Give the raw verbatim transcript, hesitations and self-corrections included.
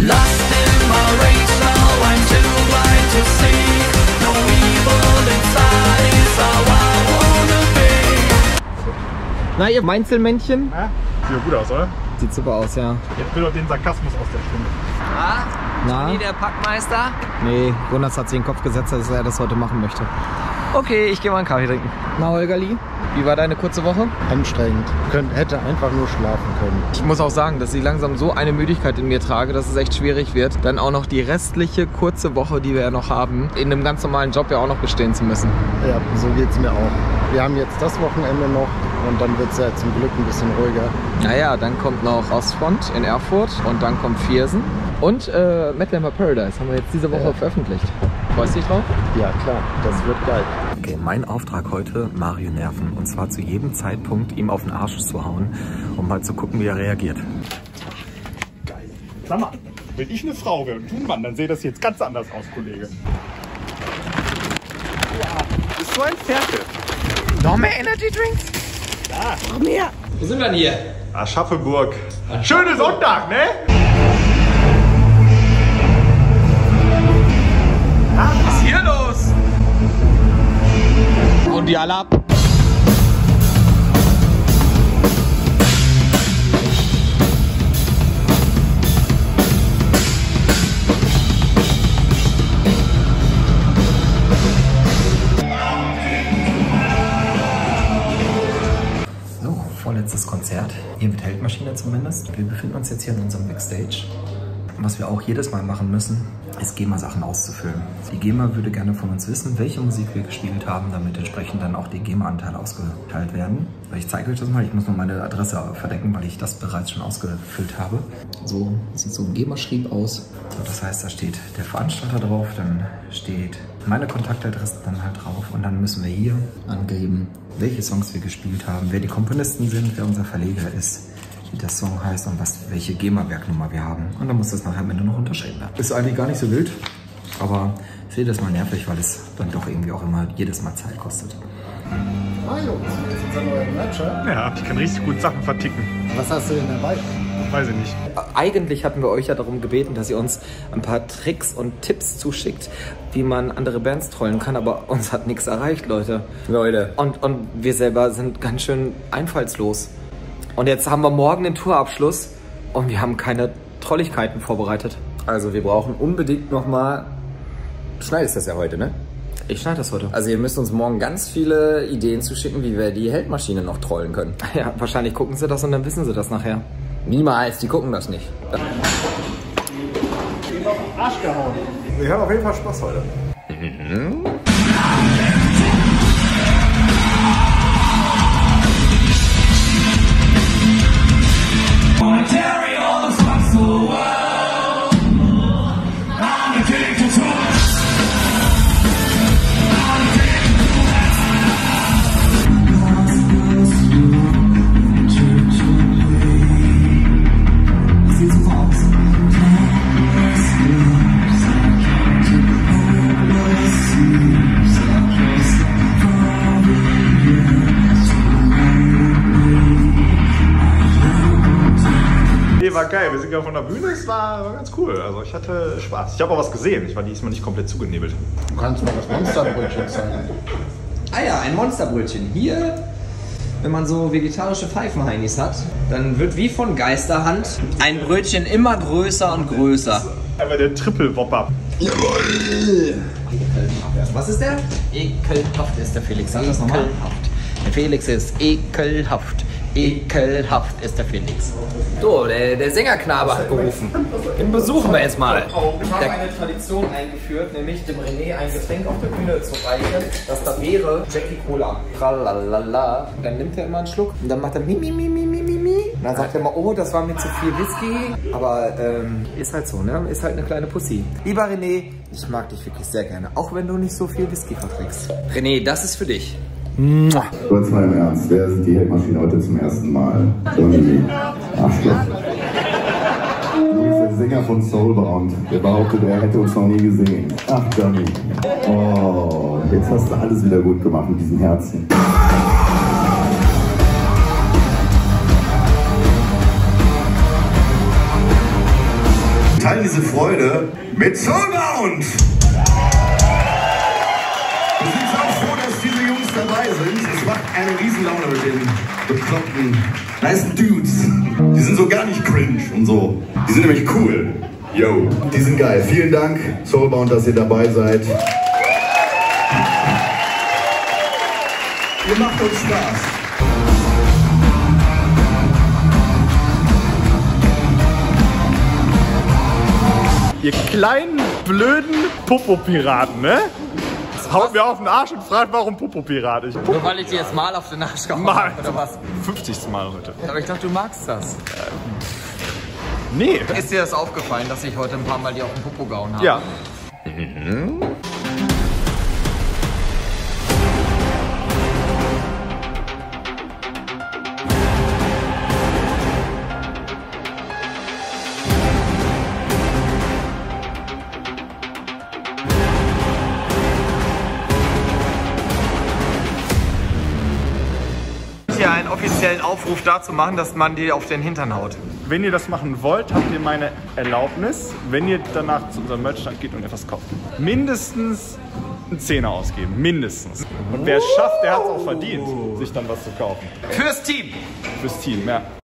Lost in my race now, I'm too blind to see. No evil inside is how I wanna be. Na, ihr Meinzelmännchen? Ja? Sieht gut aus, oder? Sieht super aus, ja. Jetzt will doch den Sarkasmus aus der Stimme. Ah, Na? Johnny, der Packmeister? Nee, Jonas hat sich in den Kopf gesetzt, dass er das heute machen möchte. Okay, ich gehe mal einen Kaffee trinken. Na, Holgerli, wie war deine kurze Woche? Anstrengend. Könnt, hätte einfach nur schlafen können. Ich muss auch sagen, dass ich langsam so eine Müdigkeit in mir trage, dass es echt schwierig wird, dann auch noch die restliche kurze Woche, die wir ja noch haben, in einem ganz normalen Job ja auch noch bestehen zu müssen. Ja, so geht's mir auch. Wir haben jetzt das Wochenende noch und dann wird es ja zum Glück ein bisschen ruhiger. Naja, dann kommt noch Ostfront in Erfurt und dann kommt Viersen. Und äh, Mettlermer Paradise haben wir jetzt diese Woche ja. veröffentlicht. Freust du dich drauf? Ja, klar, das wird geil. Okay, mein Auftrag heute, Mario nerven. Und zwar zu jedem Zeitpunkt ihm auf den Arsch zu hauen, um mal zu gucken, wie er reagiert. Geil. Sag mal, wenn ich eine Frau wäre und du ein Mann, dann sähe das jetzt ganz anders aus, Kollege. Wow, bist du ein Ferkel? Noch mehr Energy Drinks? Ja. Noch mehr. Wo sind wir denn hier? Aschaffenburg. Schöner Sonntag, ne? Was ist hier los? Und die alle ab. So, vorletztes Konzert. Hier mit Heldmaschine zumindest. Wir befinden uns jetzt hier in unserem Backstage. Was wir auch jedes Mal machen müssen, ist GEMA-Sachen auszufüllen. Die GEMA würde gerne von uns wissen, welche Musik wir gespielt haben, damit entsprechend dann auch die GEMA-Anteile ausgeteilt werden. Ich zeige euch das mal, ich muss noch meine Adresse verdecken, weil ich das bereits schon ausgefüllt habe. So sieht so ein GEMA-Schrieb aus. So, das heißt, da steht der Veranstalter drauf, dann steht meine Kontaktadresse dann halt drauf und dann müssen wir hier angeben, welche Songs wir gespielt haben, wer die Komponisten sind, wer unser Verleger ist, wie der Song heißt und was, welche GEMA-Werknummer wir haben. Und dann muss das nachher am Ende noch unterschrieben werden. Ist eigentlich gar nicht so wild, aber ich sehe das mal nervig, weil es dann doch irgendwie auch immer jedes Mal Zeit kostet. Ah Jungs, hier ist unser neuer Matcher. Ja, ich kann richtig gut Sachen verticken. Was hast du denn dabei? Weiß ich nicht. Eigentlich hatten wir euch ja darum gebeten, dass ihr uns ein paar Tricks und Tipps zuschickt, wie man andere Bands trollen kann, aber uns hat nichts erreicht, Leute. Leute. Und, und wir selber sind ganz schön einfallslos. Und jetzt haben wir morgen den Tourabschluss und wir haben keine Trolligkeiten vorbereitet. Also wir brauchen unbedingt nochmal... Du schneidest das ja heute, ne? Ich schneide das heute. Also ihr müsst uns morgen ganz viele Ideen zuschicken, wie wir die Heldmaschine noch trollen können. Ja, wahrscheinlich gucken sie das und dann wissen sie das nachher. Niemals, die gucken das nicht. Arsch gehauen. Wir haben auf jeden Fall Spaß heute. Mhm. War geil, wir sind ja von der Bühne, es war, war ganz cool. Also ich hatte Spaß. Ich habe auch was gesehen, ich war diesmal nicht komplett zugenebelt. Du kannst mir das Monsterbrötchen zeigen. Ah ja, ein Monsterbrötchen. Hier, wenn man so vegetarische Pfeifenheinis hat, dann wird wie von Geisterhand ein Brötchen immer größer und größer. Einmal der Triple-Wopper. Jawohl! Was ist der? Ekelhaft ist der Felix. Sag das nochmal. Ekelhaft. Der Felix ist ekelhaft. Ekelhaft ist der Felix. So, der, der Sängerknabe hat gerufen. Den besuchen wir jetzt mal. Ich habe eine Tradition eingeführt, nämlich dem René ein Getränk auf der Bühne zu reichen, das da wäre Jackie Cola. Tralalala. Dann nimmt er immer einen Schluck und dann macht er mi mi mi mi mi mi mi. Und dann sagt er immer, oh, das war mir zu viel Whisky. Aber ähm, ist halt so, ne? Ist halt eine kleine Pussy. Lieber René, ich mag dich wirklich sehr gerne, auch wenn du nicht so viel Whisky verträgst. René, das ist für dich. Mua. Kurz mal im Ernst, wer sieht die Heldmaschine heute zum ersten Mal? Irgendwie. Arschloch. Du bist der Sänger von Soulbound. Der behauptet, er hätte uns noch nie gesehen. Ach, Johnny. Oh, jetzt hast du alles wieder gut gemacht mit diesen Herzen. teilen diese Freude mit Soulbound! Wir sind so froh, dass diese Jungs dabei sind. Es macht eine Riesenlaune mit den bekloppten, nice Dudes. Die sind so gar nicht cringe und so. Die sind nämlich cool. Yo, die sind geil. Vielen Dank, Soulbound, dass ihr dabei seid. Ihr macht uns Spaß. Ihr kleinen, blöden Popo-Piraten, ne? Haut mir auf den Arsch und fragt, warum Popo-Pirat? Ich Nur weil ich dir jetzt mal auf den Arsch gehauen Mal. habe, oder was? fünfzigste Mal heute. Aber ich dachte, du magst das. Nee. Ist dir das aufgefallen, dass ich heute ein paar Mal dir auf den Popo gehauen habe? Ja. Hier einen offiziellen Aufruf dazu machen, dass man die auf den Hintern haut. Wenn ihr das machen wollt, habt ihr meine Erlaubnis, wenn ihr danach zu unserem Merchstand geht und etwas kauft. Mindestens einen Zehner ausgeben. Mindestens. Und wer es schafft, der hat es auch verdient, sich dann was zu kaufen. Fürs Team! Fürs Team, ja.